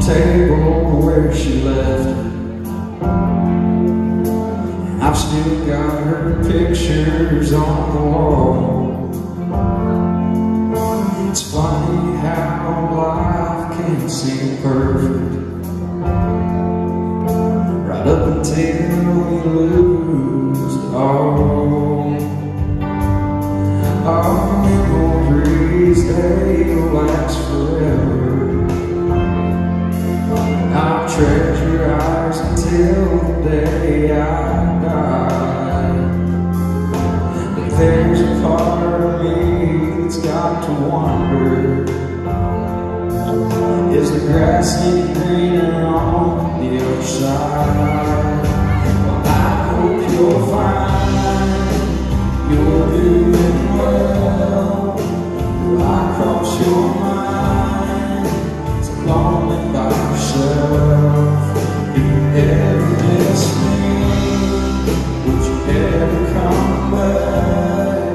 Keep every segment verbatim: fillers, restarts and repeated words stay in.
table where she left it. And I've still got her pictures on the wall. It's funny how life can seem perfect right up until we lose it all. Our memories, they will last forever. I'll treasure ours until the day I die. But there's a part of me that's got to wonder, is the grass any greener on the other side? Well, I hope you'll find you're doing well. Will I cross your mind so lonely by yourself? Do you ever miss me? Would you ever come back?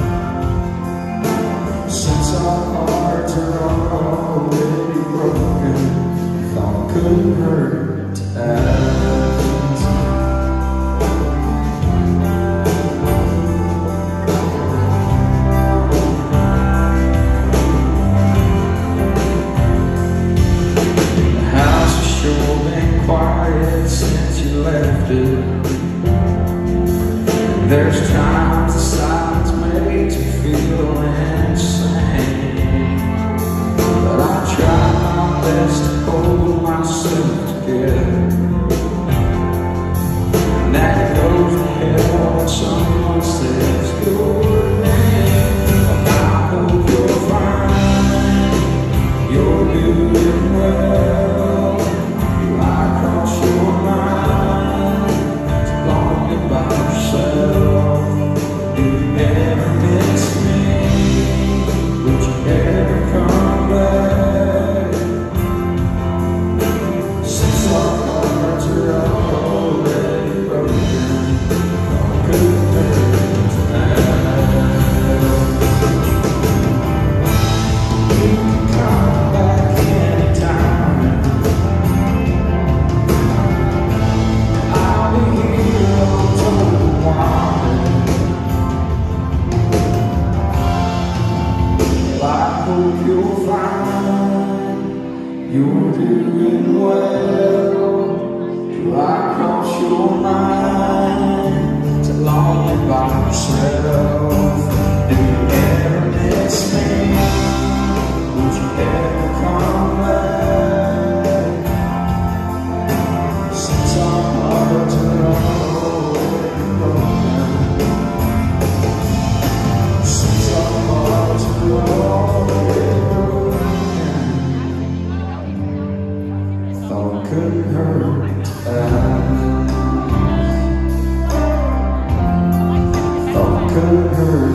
Since our hearts are already broken, thought it couldn't hurt to ask. The house has sure been quiet since you left it. There's times the silence makes me feel insane, but I try my best to hold myself together. And that goes to hell when someone says your name. But I hope you'll find you're doing well. Will I cross your mind so lonely by yourself? Do you ever miss me? Would you ever come back? Since our hearts are already broken, all could hurt tonight. You can come back anytime. I'll be here till the morning. I hope you'll find you're doing well. Do I cross your mind so lonely by yourself? Do you ever miss me? Would you ever come back? Since our hearts are already broken, since our hearts are already broken, thought it couldn't hurt to ask. Thought it couldn't hurt.